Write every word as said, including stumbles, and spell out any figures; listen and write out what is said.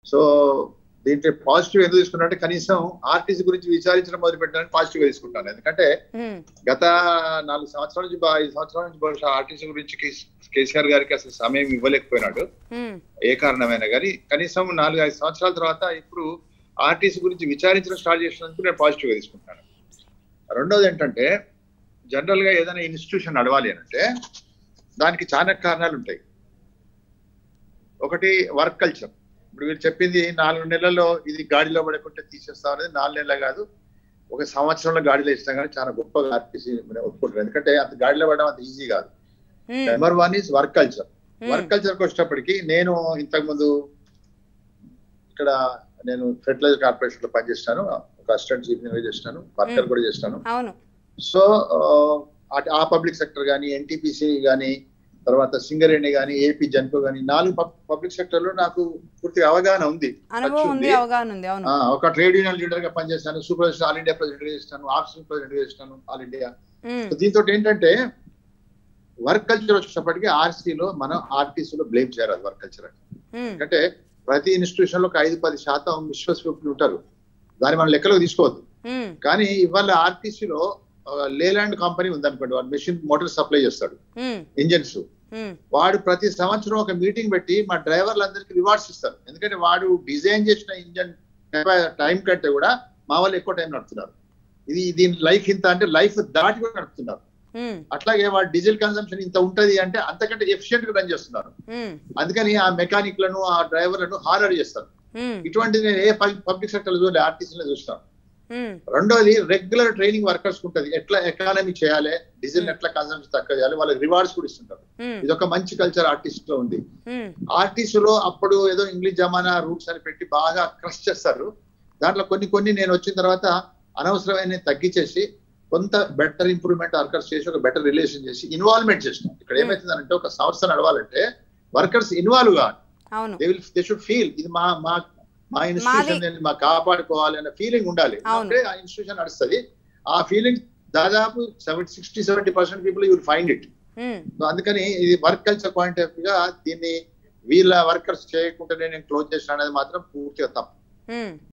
So దీంట్లో positive ఎందుకు తీసుకున్నానంటే కనీసం ఆర్టీసీ గురించి విచారించడం మొదలు పెట్టడానికి పాజిటివ్ గా తీసుకుంటాను. ఎందుకంటే గత నాలుగు సంవత్సరాల నుంచి ఐదు సంవత్సరాల నుంచి బహుశా ఆర్టీసీ గురించి కేసీఆర్ గారికి అసలు సమయం ఇవ్వలేకపోయినాడు ఏ కారణమైనా కానీ. కనీసం నాలుగు ఐదు సంవత్సరాల తర్వాత ఇప్పుడు ఆర్టీసీ గురించి విచారించడం స్టార్ట్ చేసినందుకు నేను పాజిటివ్ గా తీసుకుంటాను. రెండోది ఏంటంటే జనరల్ గా ఏదైనా ఇన్స్టిట్యూషన్ నడవాలి అంటే దానికి చాలా కారణాలు ఉంటాయి. ఒకటి వర్క్ కల్చర్. ఇప్పుడు మీరు చెప్పింది నాలుగు నెలల్లో ఇది గాడిలో పడకుంటే తీసేస్తాం అనేది నాలుగు నెలలు కాదు, ఒక సంవత్సరంలో గాడిలో ఇస్తాం కానీ చాలా గొప్పగా ఆర్టీసీ ఒప్పుకుంటారు. ఎందుకంటే అంత గాడిలో పడడం అంత ఈజీ కాదు. Number one is work culture. Work కల్చర్కి వచ్చేటప్పటికి నేను ఇంతకుముందు ఇక్కడ నేను ఫెర్టిలైజర్ కార్పొరేషన్ లో పనిచేస్తాను, ఒక అసిస్టెంట్ చీఫ్ ఇంజనీర్ చేస్తాను, వర్కర్ కూడా చేస్తాను. సో ఆ పబ్లిక్ సెక్టర్ కానీ ఎన్టీపీసీ కానీ తర్వాత సింగరేణి కానీ ఏపీ జన్కో కానీ నాలుగు పబ్లిక్ సెక్టర్ లో నాకు పూర్తిగా అవగాహన ఉంది. ఒక ట్రేడ్ యూనియన్ లీడర్ గా పనిచేస్తాను, సూపర్వైజర్ ఆల్ ఇండియా ప్రెసిడెంట్ చేస్తాను, ఆఫీస్ ప్రెసిడెంట్ చేస్తాను ఆల్ ఇండియా. దీంతో ఏంటంటే వర్క్ కల్చర్ వచ్చేటప్పటికి ఆర్సీలో మనం ఆర్టీసీలో బ్లేమ్ చేయాలి వర్క్ కల్చర్ అని. ఎందుకంటే ప్రతి ఇన్స్టిట్యూషన్ లో ఒక ఐదు పది శాతం విశ్వసనీయులు ఉంటారు, దాన్ని మనం లెక్కలోకి తీసుకోవద్దు. కానీ ఇవాళ ఆర్టీసీలో లేలాండ్ కంపెనీ ఉందనుకోండి, వాడు మెషిన్ మోటార్ సప్లై చేస్తాడు, ఇంజన్స్. వాడు ప్రతి సంవత్సరం ఒక మీటింగ్ పెట్టి మా డ్రైవర్లందరికీ రివార్డ్స్ ఇస్తారు. ఎందుకంటే వాడు డిజైన్ చేసిన ఇంజన్ టైం కంటే కూడా మా వాళ్ళు ఎక్కువ టైం నడుపుతున్నారు. ఇది దీని లైఫ్ ఇంత అంటే లైఫ్ దాటి కూడా నడుపుతున్నారు. అట్లాగే వాడు డీజిల్ కన్సంప్షన్ ఇంత ఉంటది అంటే అంతకంటే ఎఫిషియెంట్ గా రన్ చేస్తున్నారు. అందుకని ఆ మెకానిక్ లను ఆ డ్రైవర్లను హానర్ చేస్తారు. ఇటువంటిది నేను ఏ పబ్లిక్ సెక్టర్ చూడలే, ఆర్టీసీలో చూస్తాను. రెండోది రెగ్యులర్ ట్రైనింగ్ వర్కర్స్ ఉంటది, ఎట్లా ఎకానమీ చేయాలి, డీజిల్ ఎట్లా కన్సంప్షన్ తక్కువ చేయాలి, వాళ్ళకి రివార్డ్స్ కూడా ఇస్తుంటారు. ఇది ఒక మంచి కల్చర్ ఆర్టీసీ లో ఉంది. ఆర్టీసీలో అప్పుడు ఏదో ఇంగ్లీష్ జమానా రూట్స్ అని పెట్టి బాగా క్రష్ చేస్తారు. దాంట్లో కొన్ని కొన్ని నేను వచ్చిన తర్వాత అనవసరమైన తగ్గించేసి కొంత బెటర్ ఇంప్రూవ్మెంట్ వర్కర్స్ చేసి ఒక బెటర్ రిలేషన్ చేసి ఇన్వాల్వ్మెంట్ చేసినాం. ఇక్కడ ఏమైతుందంటే ఒక సంస్థ నడవాలంటే వర్కర్స్ ఇన్వాల్వ్ కావాలి, they will they should feel ఇది మా మా మా ఇన్స్టిట్యూషన్ మా కాపాడుకోవాలి అనే ఫీలింగ్ ఉండాలి. అంటే ఆ ఇన్స్టిట్యూషన్ నడుస్తుంది. ఆ ఫీలింగ్ దాదాపు seventy sixty seventy percent people you will find it. So అందుకని ఇది వర్క్ కల్చర్ పాయింట్ ఆఫ్ గా దీన్ని వీళ్ళ వర్కర్స్ చేయకుండానే నేను క్లోజ్ చేసిన అనేది మాత్రం పూర్తిగా తప్పు.